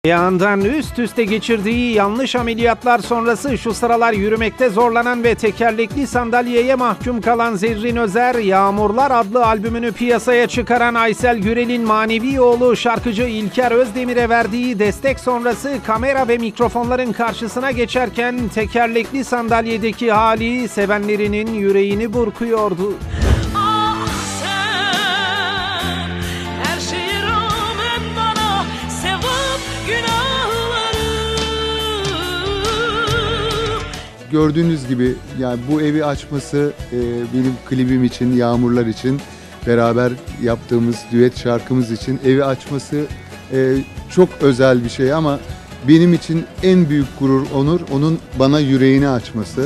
Ayağından üst üste geçirdiği yanlış ameliyatlar sonrası şu sıralar yürümekte zorlanan ve tekerlekli sandalyeye mahkum kalan Zerrin Özer, Yağmurlar adlı albümünü piyasaya çıkaran Aysel Gürel'in manevi oğlu şarkıcı İlker Özdemir'e verdiği destek sonrası kamera ve mikrofonların karşısına geçerken tekerlekli sandalyedeki hali sevenlerinin yüreğini burkuyordu. Gördüğünüz gibi yani bu evi açması benim klibim için, Yağmurlar için beraber yaptığımız düet şarkımız için evi açması çok özel bir şey ama benim için en büyük gurur, onur onun bana yüreğini açması.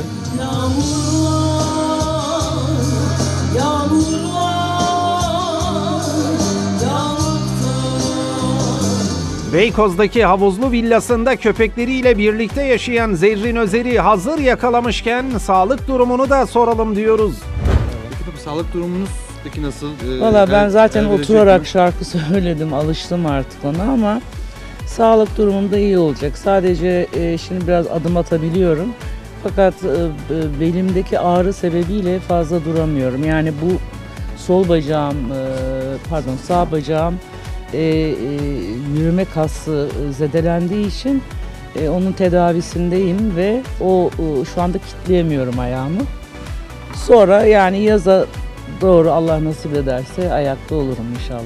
Beykoz'daki havuzlu villasında köpekleriyle birlikte yaşayan Zerrin Özer'i hazır yakalamışken sağlık durumunu da soralım diyoruz. Peki sağlık durumunuz peki nasıl? Valla ben zaten oturarak şarkı söyledim, alıştım artık ona ama sağlık durumum da iyi olacak. Sadece şimdi biraz adım atabiliyorum. Fakat belimdeki ağrı sebebiyle fazla duramıyorum. Yani bu sağ bacağım yürüme kası zedelendiği için onun tedavisindeyim ve şu anda kitleyemiyorum ayağımı. Sonra yani yaza doğru Allah nasip ederse ayakta olurum inşallah.